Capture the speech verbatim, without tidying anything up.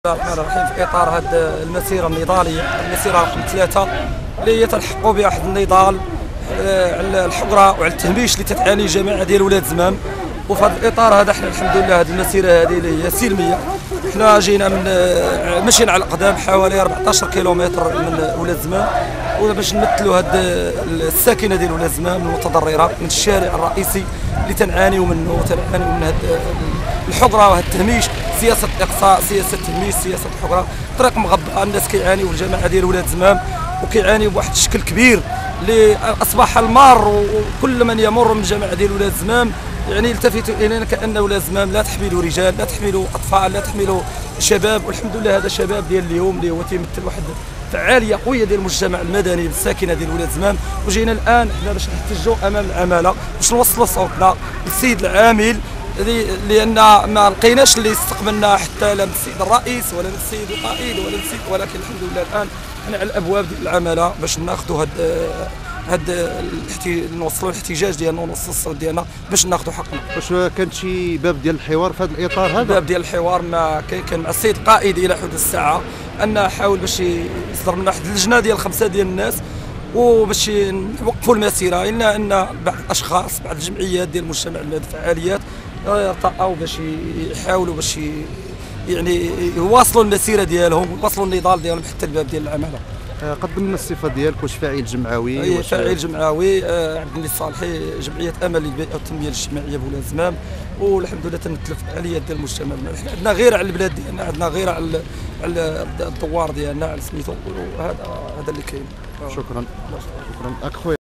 بسم الله الرحمن الرحيم. في اطار هذه المسيره النضاليه، المسيره رقم ثلاثه اللي هي تلحقوا بها واحد النضال على الحقره وعلى التهميش اللي تتعاني الجماعه ديال ولاد زمام. وفي هذا الاطار هذا حنا الحمد لله هذه المسيره هذه اللي هي سلميه. حنا جينا من مشينا على الاقدام حوالي أربعطاش كيلومتر من ولاد زمام باش نمثلوا هذه الساكنه ديال ولاد زمام المتضرره من الشارع الرئيسي اللي تنعانيوا منه وتنعانيوا من هذه الحقره وهذا التهميش، سياسه الاقصاء، سياسه التهميش، سياسه الحقره، طريق مغبطه. الناس كيعانيوا والجماعه ديال ولاد زمام وكيعانيوا بواحد الشكل كبير اللي اصبح المار، وكل من يمر من الجماعه ديال ولاد زمام يعني يلتفتوا الينا كان ولاد زمام لا تحملوا رجال، لا تحملوا اطفال، لا تحملوا شباب. والحمد لله هذا شباب ديال اليوم اللي هو تيمثل واحد فعاليه قويه ديال المجتمع المدني بالساكنه ديال ولاد زمام. وجينا الان حنا باش نحتجوا امام العماله باش نوصلوا صوتنا للسيد العامل، لان ما لقيناش اللي يستقبلنا حتى لا من السيد الرئيس ولا من السيد القائد ولا من السيد، ولكن الحمد لله الان حنا على الابواب ديال العماله باش ناخذوا هاد هاد الاحتي... نوصلوا الاحتجاج ديالنا ونوصلوا الصوت ديالنا باش ناخذوا حقنا. واش كان شي باب ديال الحوار في هذا الاطار هذا؟ باب ديال الحوار ما كان كان مع السيد القائد الى حدود الساعه ان حاول باش يصدر لنا واحد اللجنه ديال خمسه ديال الناس وباش نوقفوا المسيره، الا ان بعض الاشخاص بعض الجمعيات ديال المجتمع المدني فعاليات ارتقوا باش يحاولوا باش يعني يواصلوا المسيره ديالهم ويواصلوا النضال ديالهم حتى الباب ديال العماله. قدمنا الصفه ديالك، واش فاعل جمعوي؟ اي فاعل جمعوي. آه عبد الملك الصالحي، جمعيه امل للبيئه والتنميه الاجتماعيه بولاد زمام، والحمد لله تنمثل فعاليات ديال المجتمع. حنا عندنا غير على البلاد ديالنا، عندنا غير على على الدوار ديالنا على سميتو، وهذا هذا اللي كاين. شكرا شكرا اخويا.